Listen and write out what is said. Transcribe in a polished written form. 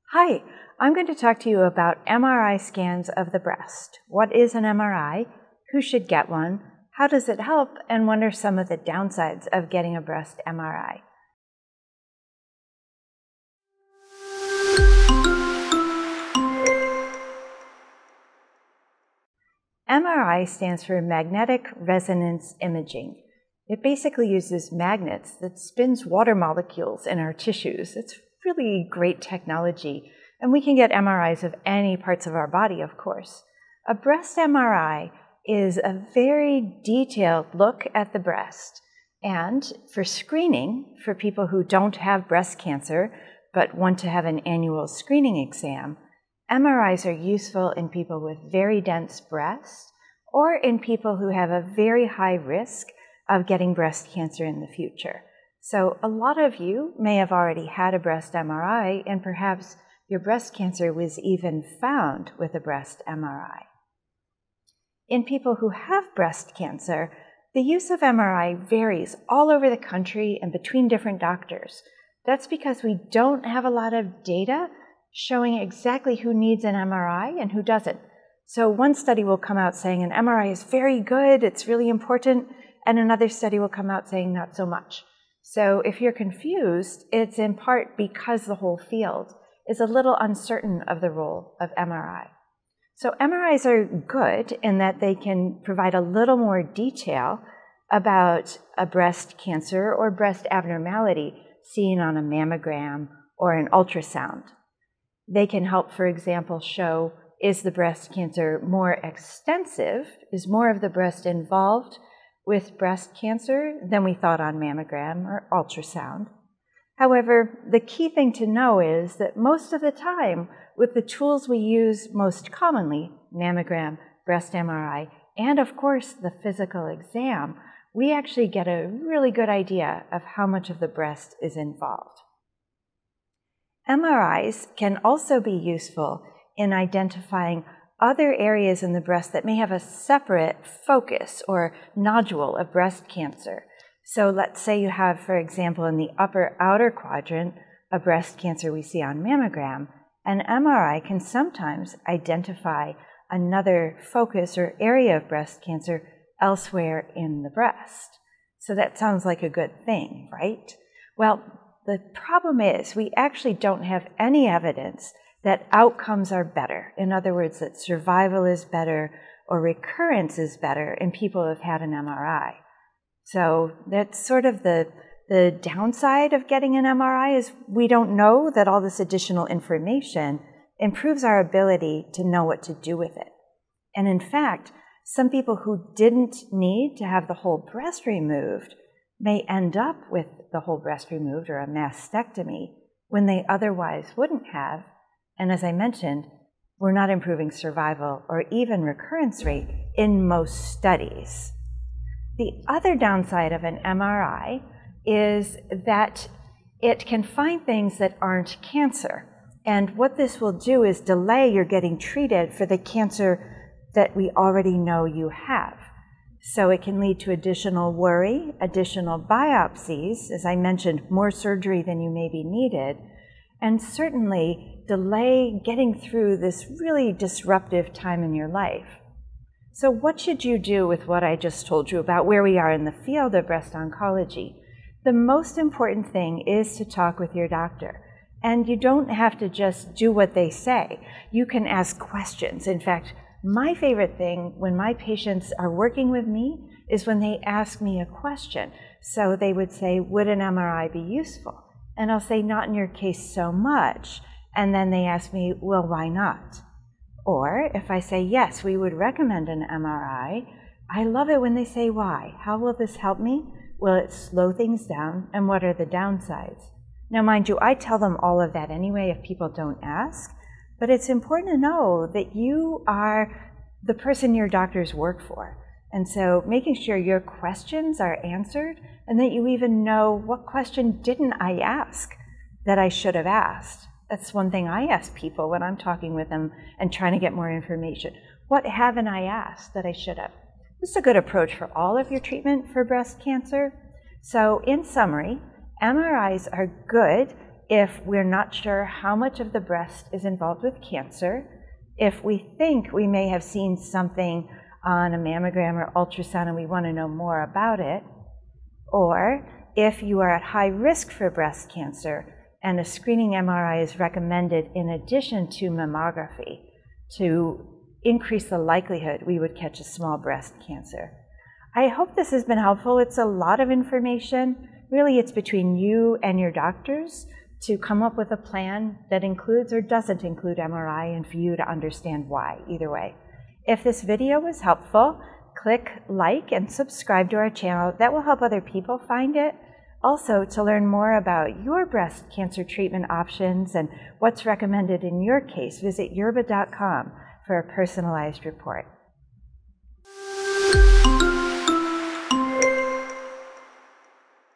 Hi, I'm going to talk to you about MRI scans of the breast. What is an MRI? Who should get one? How does it help? And what are some of the downsides of getting a breast MRI? MRI stands for magnetic resonance imaging. It basically uses magnets that spins water molecules in our tissues. It's really great technology, and we can get MRIs of any parts of our body, of course. A breast MRI is a very detailed look at the breast, and for screening, for people who don't have breast cancer but want to have an annual screening exam, MRIs are useful in people with very dense breasts or in people who have a very high risk of getting breast cancer in the future. So a lot of you may have already had a breast MRI, and perhaps your breast cancer was even found with a breast MRI. In people who have breast cancer, the use of MRI varies all over the country and between different doctors. That's because we don't have a lot of data showing exactly who needs an MRI and who doesn't. So one study will come out saying an MRI is very good, it's really important, and another study will come out saying not so much. So if you're confused, it's in part because the whole field is a little uncertain of the role of MRI. So MRIs are good in that they can provide a little more detail about a breast cancer or breast abnormality seen on a mammogram or an ultrasound. They can help, for example, show, is the breast cancer more extensive? Is more of the breast involved with breast cancer than we thought on mammogram or ultrasound? However, the key thing to know is that most of the time, with the tools we use most commonly, mammogram, breast MRI, and of course the physical exam, we actually get a really good idea of how much of the breast is involved. MRIs can also be useful in identifying other areas in the breast that may have a separate focus or nodule of breast cancer. So let's say you have, for example, in the upper outer quadrant, a breast cancer we see on mammogram. An MRI can sometimes identify another focus or area of breast cancer elsewhere in the breast. So that sounds like a good thing, right? Well, the problem is we actually don't have any evidence that outcomes are better. In other words, that survival is better or recurrence is better in people who have had an MRI. So that's sort of the downside of getting an MRI is we don't know that all this additional information improves our ability to know what to do with it. And in fact, some people who didn't need to have the whole breast removed may end up with the whole breast removed or a mastectomy when they otherwise wouldn't have. And as I mentioned, we're not improving survival or even recurrence rate in most studies. The other downside of an MRI is that it can find things that aren't cancer. And what this will do is delay your getting treated for the cancer that we already know you have. So it can lead to additional worry, additional biopsies, as I mentioned, more surgery than you may be needed, and certainly delay getting through this really disruptive time in your life. So what should you do with what I just told you about where we are in the field of breast oncology? The most important thing is to talk with your doctor. And you don't have to just do what they say. You can ask questions. In fact, my favorite thing when my patients are working with me is when they ask me a question. So they would say, would an MRI be useful? And I'll say, not in your case so much. And then they ask me, well, why not? Or if I say, yes, we would recommend an MRI, I love it when they say, why? How will this help me? Will it slow things down? And what are the downsides? Now, mind you, I tell them all of that anyway if people don't ask. But it's important to know that you are the person your doctors work for. And so making sure your questions are answered and that you even know what question didn't I ask that I should have asked. That's one thing I ask people when I'm talking with them and trying to get more information. What haven't I asked that I should have? This is a good approach for all of your treatment for breast cancer. So in summary, MRIs are good if we're not sure how much of the breast is involved with cancer, if we think we may have seen something on a mammogram or ultrasound and we want to know more about it, or if you are at high risk for breast cancer and a screening MRI is recommended in addition to mammography to increase the likelihood we would catch a small breast cancer. I hope this has been helpful. It's a lot of information. Really, it's between you and your doctors to come up with a plan that includes or doesn't include MRI and for you to understand why, either way. If this video was helpful, click like and subscribe to our channel. That will help other people find it. Also, to learn more about your breast cancer treatment options and what's recommended in your case, visit Yerbba.com for a personalized report.